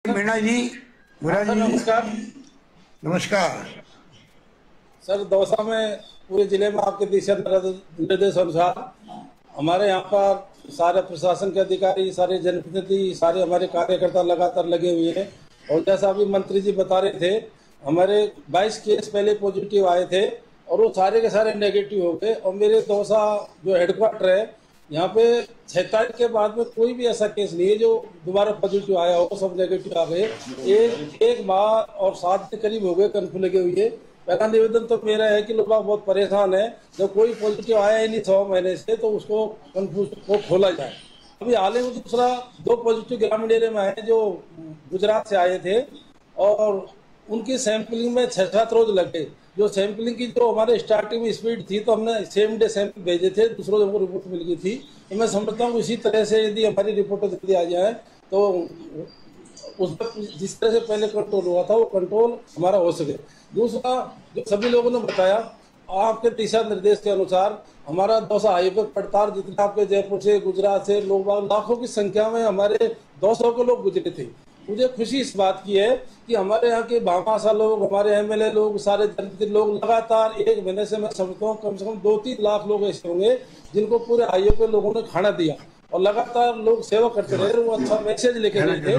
मीणा जी, मुराद जी, नमस्कार नमस्कार। सर। दौसा में पूरे जिले में आपके दिशा निर्देश अनुसार हमारे यहाँ पर सारे प्रशासन के अधिकारी, सारे जनप्रतिनिधि, सारे हमारे कार्यकर्ता लगातार लगे हुए हैं। और जैसा अभी मंत्री जी बता रहे थे, हमारे 22 केस पहले पॉजिटिव आए थे और वो सारे के सारे नेगेटिव हो गए। और मेरे दौसा जो हेडक्वार्टर है, यहाँ पे 46 के बाद में कोई भी ऐसा केस नहीं है जो दोबारा पॉजिटिव आया हो, सब नेगेटिव आ गए। एक माह और 7 के करीब हो गए कर्फ्यू लगे हुए। पहला निवेदन तो मेरा है कि लोग बहुत परेशान है, जब कोई पॉजिटिव आया ही नहीं 100 महीने से, तो उसको कर्फ्यू को खोला जाए। अभी हाल ही में दूसरा 2 पॉजिटिव ग्रामीण एरिया में आए जो गुजरात से आए थे और उनकी सैंपलिंग में 6-7 रोज लगे। जो सैंपलिंग की जो हमारे स्टार्टिंग में स्पीड थी, तो हमने सेम डे सैंपल भेजे थे, दूसरों को रिपोर्ट मिल गई थी। तो मैं समझता हूँ इसी तरह से यदि हमारी रिपोर्ट जल्दी आ जाए तो उस पर जिस तरह से पहले कंट्रोल हुआ था वो कंट्रोल हमारा हो सके। दूसरा, जो सभी लोगों ने बताया, आपके दिशा निर्देश के अनुसार हमारा दौसा हाईवे पड़ताल, जितने आपके जयपुर से, गुजरात से लोग, लाखों की संख्या में हमारे 200 के लोग गुजरे थे। मुझे खुशी इस बात की है कि हमारे यहाँ के भामाशा लोग, हमारे एमएलए लोग, सारे जनप्रतिनिधि लोग लगातार 1 महीने से मैं समझता हूँ कम से कम 2-3 लाख लोग ऐसे होंगे जिनको पूरे हाईवे पे लोगों ने खाना दिया और लगातार लोग सेवा करते रहे। वो अच्छा मैसेज लेके गए थे।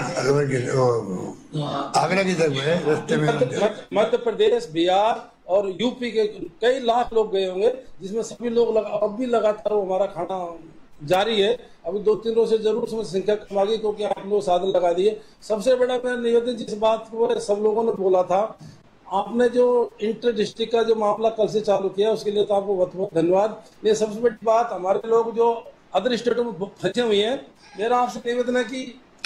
आगरा की तरफ रास्ते में मध्य प्रदेश, बिहार और यूपी के कई लाख लोग गए होंगे, जिसमें सभी लोग अब भी लगातार वो हमारा खाना जारी है। अभी 2-3 रोज से जरूर उसमें संख्या कम आ गई क्योंकि आप लोग साधन लगा दिए। सबसे बड़ा मेरा निवेदन, जिस बात को सब लोगों ने बोला था, आपने जो इंटर डिस्ट्रिक्ट का जो मामला कल से चालू किया उसके लिए तो आपको बहुत बहुत धन्यवाद। ये सबसे बड़ी बात, हमारे लोग जो अदर स्टेटों में फंसे हुए हैं, मेरा आपसे निवेदन है कि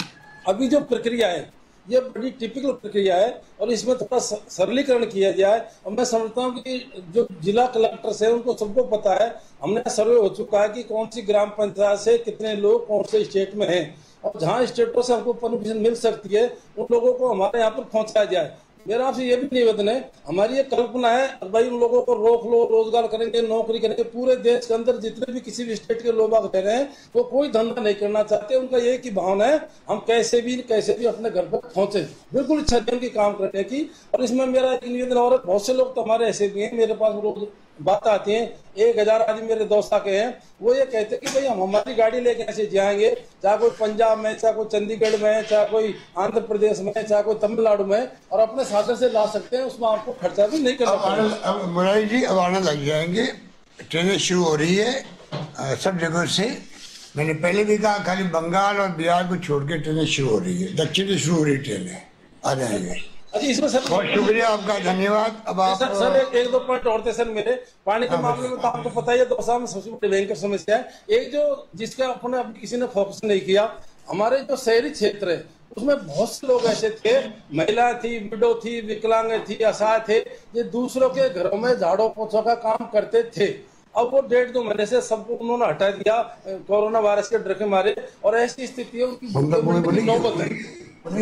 अभी जो प्रक्रिया है ये बड़ी टिपिकल प्रक्रिया है और इसमें थोड़ा सरलीकरण किया जाए। और मैं समझता हूँ कि जो जिला कलेक्टर है उनको सबको पता है, हमने सर्वे हो चुका है कि कौन सी ग्राम पंचायत से कितने लोग कौन से स्टेट में हैं और जहाँ स्टेटों से हमको परमिशन मिल सकती है उन लोगों को हमारे यहाँ पर पहुँचाया जाए। मेरा आपसे ये भी निवेदन है, हमारी ये कल्पना है भाई उन लोगों को रोक लो, रोजगार करेंगे, नौकरी करेंगे। पूरे देश के अंदर जितने भी किसी भी स्टेट के लोग रह रहे हैं वो कोई धंधा नहीं करना चाहते। उनका ये की भावना है हम कैसे भी अपने घर पर पहुंचे, बिल्कुल इच्छा है उनकी काम करने की। और इसमें मेरा एक निवेदन और, बहुत से लोग तो हमारे ऐसे भी हैं, मेरे पास रोज बात आती है, 1000 आदमी मेरे दौसा के हैं, वो ये कहते हैं कि भाई हम हमारी गाड़ी लेके ऐसे जाएंगे, चाहे कोई पंजाब में, चाहे कोई चंडीगढ़ में, चाहे कोई आंध्र प्रदेश में, चाहे कोई तमिलनाडु में, और अपने साधन से ला सकते हैं, उसमें आपको खर्चा भी नहीं करना पड़ेगा। मुरारी जी, अब आने लग जाएंगे, ट्रेनें शुरू हो रही है सब जगह से। मैंने पहले भी कहा, खाली बंगाल और बिहार को छोड़ के ट्रेनें शुरू हो रही है, दक्षिण से शुरू हो रही ट्रेनें आ जाएंगे। अच्छा, इसमें सर बहुत शुक्रिया आपका, धन्यवाद। अब आप सर एक दो पॉइंट और थे सर मेरे। पानी के मामले में तो आपको पता ही है, दौसा में सबसे बड़ी भयंकर समस्या है एक जो जिसका अपने किसी ने फोकस नहीं किया। हमारे जो शहरी क्षेत्र है उसमें बहुत से लोग ऐसे थे, महिला थी, विडो थी, विकलांग थी, असहाय थे, ये दूसरों के घरों में झाड़ू पोछा का काम करते थे। अब वो 1.5-2 महीने से सबको उन्होंने हटा दिया कोरोना वायरस के डर के मारे। और ऐसी स्थिति है उनकी नौबत है,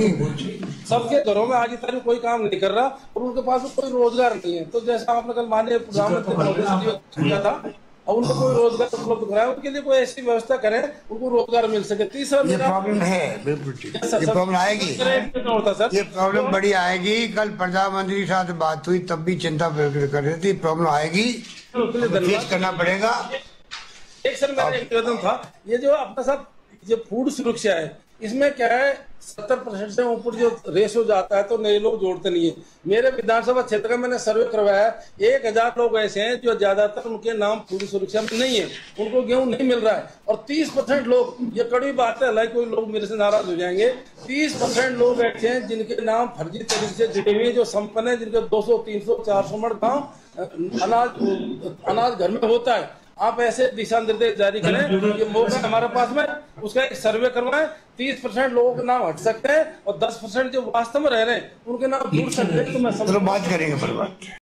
सबके घरों में आज तक कोई काम नहीं कर रहा और उनके पास कोई रोजगार नहीं है। तो जैसा आपने कल माननीय प्रधानमंत्री किया था और उनको कोई रोजगार उपलब्ध कराए, उनके लिए कोई ऐसी व्यवस्था करें उनको रोजगार मिल सके। तीसरा ये प्रॉब्लम है, बिल्कुल ठीक, ये प्रॉब्लम आएगी, ये प्रॉब्लम बड़ी आएगी। कल प्रधानमंत्री के साथ बात हुई तब भी चिंता व्यक्त कर रही थी, प्रॉब्लम आएगी, फेस करना पड़ेगा। एक सर मेरा निवेदन था, ये जो अपना साथ ये फूड सुरक्षा है, इसमें क्या है 70% से ऊपर जो रेशो जाता है तो नए लोग जोड़ते नहीं है। मेरे विधानसभा क्षेत्र का मैंने सर्वे करवाया, 1000 लोग ऐसे हैं जो ज्यादातर उनके नाम फूड सुरक्षा में नहीं है, उनको गेहूं नहीं मिल रहा है। और 30% लोग, ये कड़वी बात है, हालांकि कोई लोग मेरे से नाराज हो जाएंगे, 30% लोग ऐसे हैं जिनके नाम फर्जी तरीके से जुड़े हुए, जो संपन्न है, जिनके 200, 300, 400 मण गाँव अनाज घर में होता है। आप ऐसे दिशा निर्देश जारी करें, ये मौका हमारे पास में, उसका एक सर्वे करवाएं। 30% लोगों के नाम हट सकते हैं और 10% जो वास्तव में रह रहे हैं उनके नाम जुड़ सकते हैं। तो मैं बात करेंगे पर बात